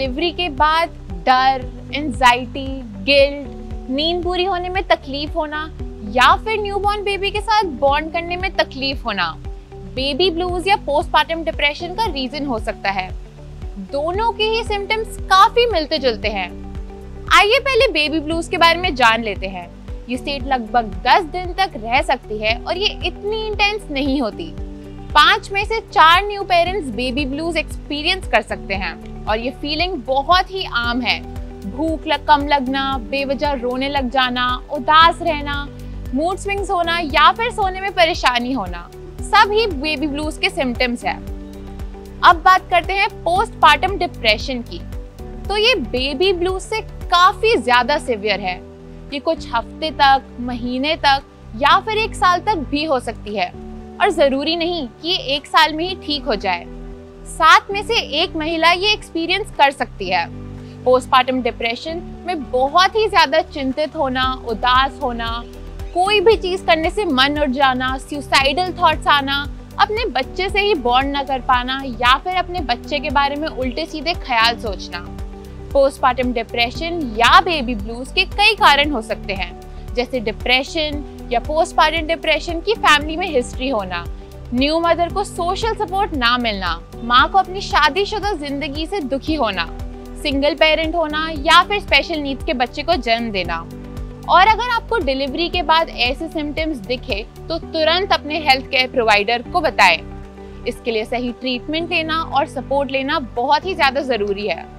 Delivery के बाद डर, एंजाइटी, गिल्ट, नींद पूरी होने में तकलीफ होना या फिर न्यूबॉर्न बेबी के साथ बॉन्ड करने में तकलीफ होना बेबी ब्लूज या पोस्टपार्टम डिप्रेशन का रीजन हो सकता है। दोनों के ही सिम्टम्स काफी मिलते जुलते हैं। आइए पहले बेबी ब्लूज के बारे में जान लेते हैं। ये स्टेट लगभग 10 दिन तक रह सकती है और ये इतनी इंटेंस नहीं होती। 5 में से 4 new parents baby blues experience कर सकते हैं और ये फीलिंग बहुत ही आम है। भूख कम लगना, बेवजह रोने लग जाना, उदास रहना, मूड स्विंग्स होना या फिर सोने में परेशानी होना, सब ही बेबी ब्लूज के सिम्टम्स हैं। अब बात करते हैं पोस्टपार्टम डिप्रेशन की। तो ये बेबी ब्लूज से काफी ज्यादा सिवियर है। ये कुछ हफ्ते तक, महीने तक या फिर 1 साल तक भी हो सकती है और जरूरी नहीं कि ये 1 साल में ही ठीक हो जाए। 7 में से 1 महिला ये एक्सपीरियंस कर सकती है। पोस्टपार्टम डिप्रेशन में बहुत ही ज्यादा चिंतित होना, उदास होना, कोई भी चीज करने से मन उठ जाना, सुसाइडल थॉट्स आना, अपने बच्चे से ही बॉन्ड न कर पाना या फिर अपने बच्चे के बारे में उल्टे सीधे ख्याल सोचना। पोस्टपार्टम डिप्रेशन या बेबी ब्लूज के कई कारण हो सकते हैं, जैसे डिप्रेशन या पोस्टपार्टम डिप्रेशन की फैमिली में हिस्ट्री होना, न्यू मदर को सोशल सपोर्ट ना मिलना, माँ को अपनी शादीशुदा जिंदगी से दुखी होना, सिंगल पेरेंट होना या फिर स्पेशल नीड्स के बच्चे को जन्म देना। और अगर आपको डिलीवरी के बाद ऐसे सिम्टम्स दिखे तो तुरंत अपने हेल्थ केयर प्रोवाइडर को बताएं। इसके लिए सही ट्रीटमेंट लेना और सपोर्ट लेना बहुत ही ज्यादा जरूरी है।